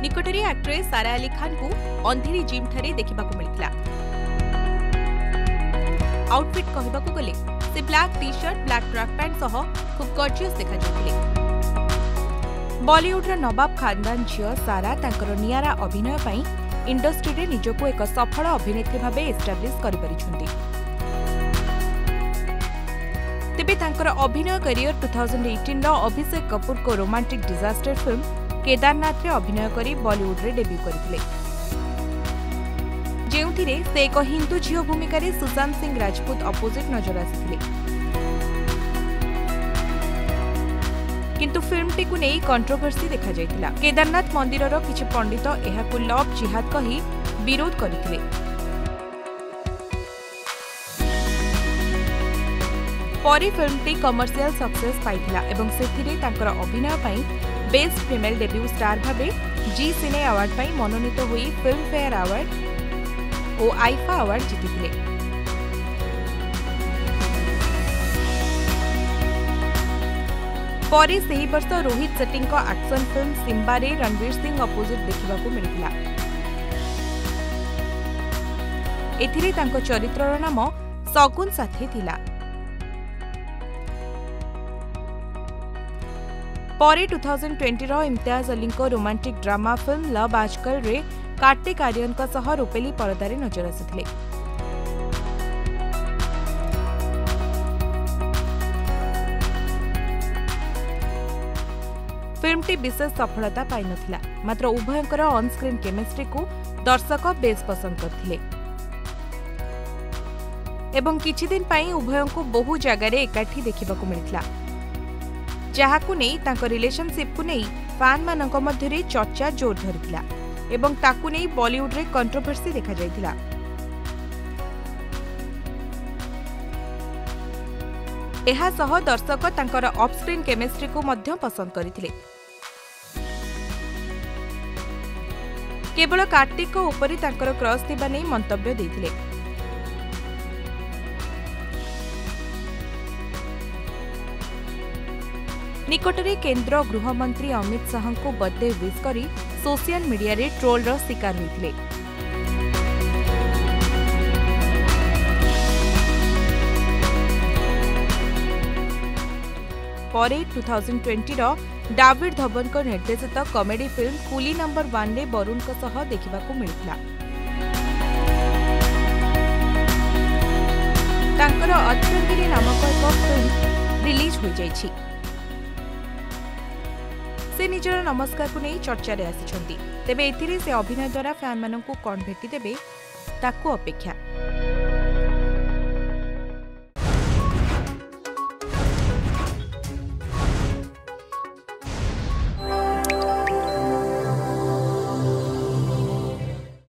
निकटरे actress सारा अली खान को अंधेरी gym ठारे देखिबाकू मिलितला। आउटफिट कहबाकू गले से black T shirt black track pant सह खूब गॉर्जियस देखा जाउथिले। बॉलीवुड रा नवाब खानदान झियो सारा तांकर नियारा अभिनय पई इंडस्ट्री रे निजको एक सफल अभिनेत्री भाबे एस्टाब्लिश करि परिछुंती। तेबे तांकर अभिनय करियर 2018 रो अभिषेक कपूर को रोमांटिक डिजास्टर फिल्म केदारनाथ रे अभिनय करी बॉलीवुड रे डेब्यू करथिले, जेउथिरे से एक हिंदू झियो भूमिका रे सुशांत सिंह राजपूत अपोजिट नजर आसिथिले। किंतु फिल्म टी को नै कंट्रोवर्सी देखा जायतिला। केदारनाथ मंदिर रो किछि पंडित एहाकु लव जिहाद कही विरोध करथिले। परी फिल्म टी कमर्शियल सक्सेस पाइथिला एवं सेथिरे तांकर अभिनय पई बेस्ट फीमेल डेब्यू स्टार भाबे जी सिने अवार्ड पई मनोनीत होई फिल्म फेयर अवार्ड और आईफा अवार्ड जीतिथिले। परी सेही वर्ष रोहित शेट्टी को एक्शन फिल्म सिम्बा रे रणवीर सिंह अपोजिट देखिबाकू मिलिथिला। एथिरे तांको चरित्रर नाम सगुन साथी थिला। परे 2020 रो इम्तियाज अली को रोमांटिक ड्रामा फिल्म लव आजकल रे कार्तिक आर्यन का सह रूपेली परदारे नजर आसिथिले। फिल्म टी विशेष सफलता पाई नथिला, मात्र उभयंकर ऑन स्क्रीन केमिस्ट्री को दर्शक बेस पसंद करथिले एवं किछि दिन पाई उभयं को बहु जगह रे एकाठी देखिबाकू मिलितला, जहाकू नहीं तांको रिलेशनशिप को नहीं फैन मानक मध्य रे चर्चा जोर धरिथिला एवं ताकू नहीं बॉलीवुड रे कंट्रोवर्सी देखा जायतिला। एहा सह दर्शक तांकर ऑफ स्क्रीन केमिस्ट्री को मध्य पसंद करथिले। केवल कार्तिक को ऊपर तांकर क्रश थिबा नै मंतव्य दैथिले। निकटरे केंद्र गृहमंत्री अमित शाह को बर्थडे विश करी सोशल मीडिया रे ट्रोल रो शिकार होइथिले। परे 2020 रो डेविड धवन को निर्देशित कॉमेडी फिल्म कूली नंबर 1 रे वरुण को सह देखिबाकू मिलितला। तांकर अत्यंगिरी नामक एक फिल्म रिलीज हो जायछि। से निजर नमस्कार को नहीं चर्चा रे आसिछंती। तेबे एथिरे से अभिनय द्वारा फैन माननकु कोन भेटी देबे ताकू अपेक्षा।